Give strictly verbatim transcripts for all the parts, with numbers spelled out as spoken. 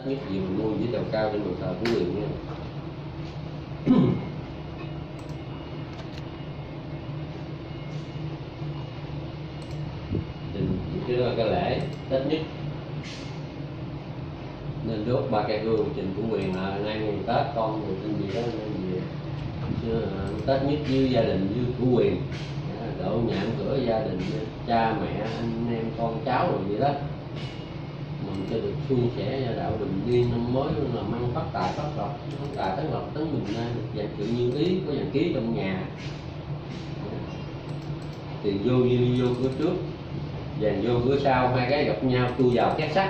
nhất gì mình mua với đầu cao trên đồ thờ của người nha. Chứ là cái lễ Tết nhất nên đốt ba cây hương trình của quyền là nay ngày Tết con người tin gì đó nên gì chứ Tết nhất với gia đình với của quyền độ nhạn cửa gia đình cha mẹ anh em con cháu rồi vậy đó mình cho được suôn sẻ gia đạo bình yên năm mới là mang phát tài phát lộc phát tài tấn lộc tấn bình an được vạn sự như ý có vàng ký trong nhà thì vô như vô cửa trước vàng vô cửa sau hai cái gặp nhau chui vào két sắt.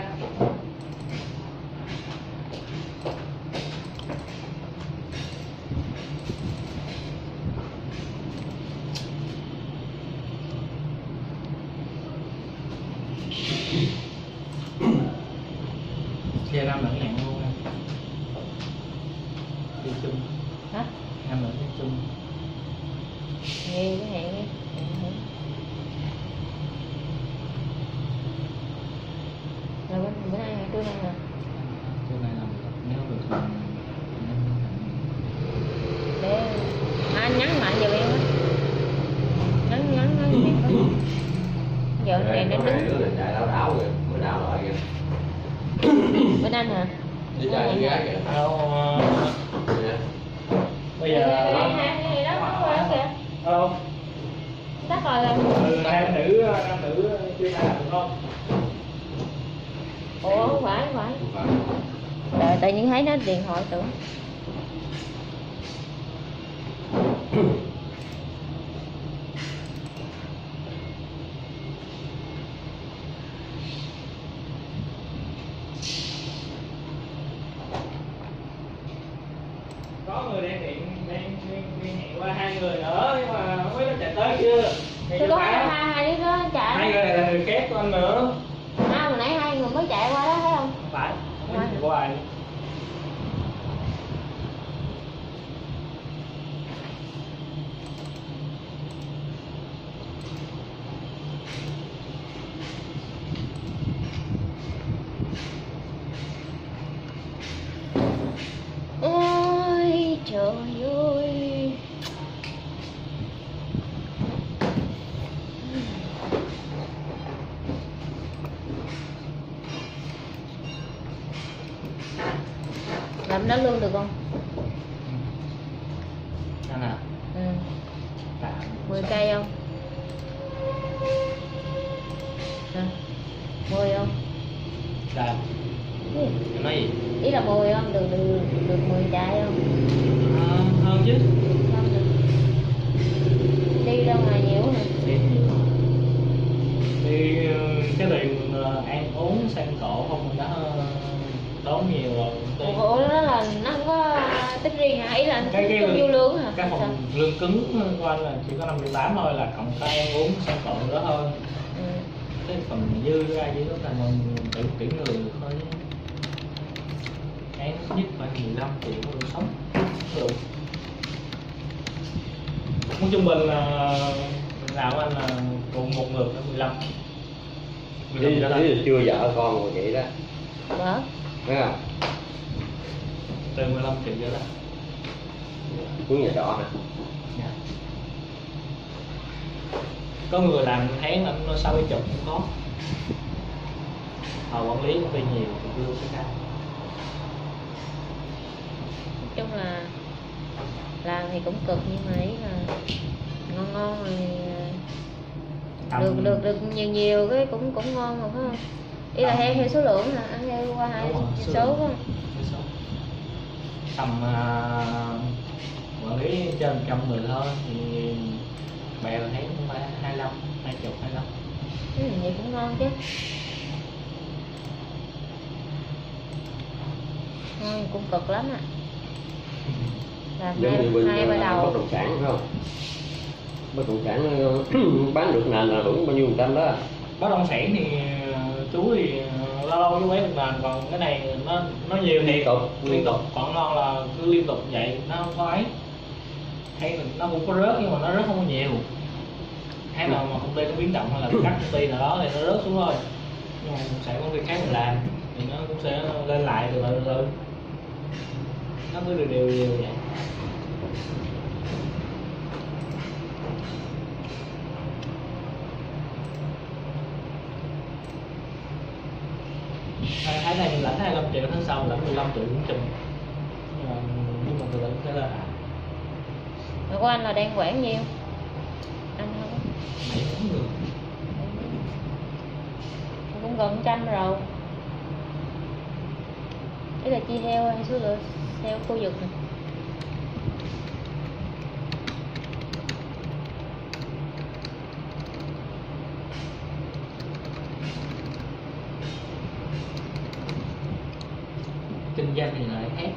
Xe năm lẫn hẹn luôn em. Đi chung. Hả? Năm lẫn đi chung. Nghe cái hẹn đi. Rồi bữa, bữa nay ngày trưa nay hả? Trưa nay làm nếu được để à, anh nhắn lại giờ em á. Nhắn nhắn nói giùm em có. Giờ này nó đứng. Đứa này chạy đảo đảo kìa, mới đảo lại kìa. Bên anh hả? Đi chạy đi gái kìa. Alo. Bây giờ hai hai cái gì đó nó qua đó kìa. Alo. Tắt rồi rồi. Ừ, nam nữ nam nữ chưa làm được không? Ủa không phải không phải. Rồi tự nhiên thấy nó điện thoại tưởng. Có người đang điện đang liên hệ qua hai người nữa nhưng mà không biết nó chạy tới chưa. Tôi có hai hai hai đứa đó chạy. Hai người này là người kép của anh nữa. À mà nãy hai người mới chạy qua đó thấy không? Không phải, không biết của ai. Ôi trời ơi. Làm đó lương được không? Anh à? Ừ. Tạm mười cây không? Hả? mười không? Làm. Cái gì? Em nói gì? Ý là mười không? Được được được mười chạy không? À, hơn chứ. Không được. Đi ra ngoài nhiều hả? Đi nhiều. Đi cái tiền ăn uống sang cổ không mình đã đón nhiều rồi. Ủa đó là nó không có tính riêng hả? Ý là anh cái, cái tính vô lương hả? cái phòng lương cứng của anh là chỉ có năm mươi tám thôi là cộng cái ăn uống sang cổ đó thôi. Ừ. Cái phần dư ra chỉ có thành mình tự tuyển người thôi. Cái nhất phải mười lăm triệu được sống được. Muốn trung bình là làm anh là cùng một người phải mười lăm. Ý là chưa vợ con rồi vậy đó. Đó. Thấy không? Từ mười lăm triệu trở lên. Cuốn nhà trọ hả? Dạ. Có người làm tháng là nó sáu mươi chục cũng có. Họ quản lý công ty nhiều thì lương sẽ cao. Nói chung là làm thì cũng cực nhưng mà ý là ngon ngon rồi Tầm... được được được nhiều nhiều cái cũng cũng ngon mà phải không? Ý là theo theo số lượng hả? Ăn theo qua hai số phải không? Tầm uh, quản lý trên một trăm người thôi thì bè là thấy cũng phải hai mươi lăm, hai mươi, hai mươi lăm. Ừ, vậy cũng ngon chứ. Ngon cũng cực lắm ạ. À. Làm hai, hai ba đầu. Bất động sản phải không? Bất động sản bán được nền là hưởng bao nhiêu phần trăm đó? Bất động sản thì chú thì lâu lâu chú bán được nền, còn cái này nó nó nhiều thì tục liên tục, còn ngon là cứ liên tục vậy nó không có ấy, hay là nó cũng có rớt nhưng mà nó rớt không có nhiều. Hay là mà công ty có biến động hay là cắt công ty nào đó thì nó rớt xuống thôi, nhưng mà sẽ công ty khác mình làm thì nó cũng sẽ lên lại từ từ từ, nó cứ đều đều đều vậy. Tháng này mình lãnh hai mươi lăm triệu, tháng sau mình lãnh mười lăm triệu cũng chừng, nhưng mà nhưng mà từ từ sẽ lên lại. Rồi của anh là đang quản nhiêu? Anh không? Bảy bốn người. Cũng gần trăm rồi. Đấy là chia theo hay số lượng theo khu vực này. Kinh doanh thì lại khác.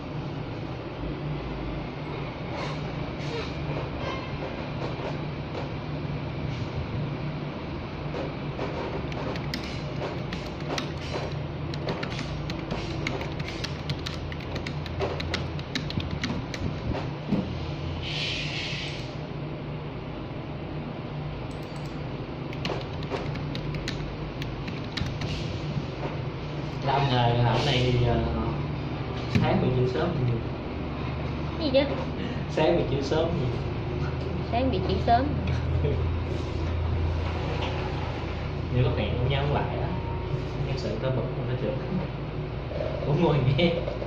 Làm nghề làm này thì uh, sáng bị chịu sớm thì nhiều. Gì chứ? Sáng bị chịu sớm nhiều. Sáng bị chỉ sớm. Nếu có hẹn cũng nhắn lại á, nhân sự cơ bực không phải được. Cũng ngồi nghe.